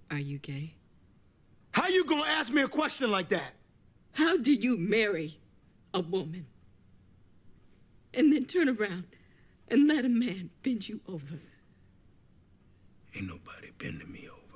Are you gay? How you gonna ask me a question like that? How do you marry a woman and then turn around and let a man bend you over? Ain't nobody bending me over.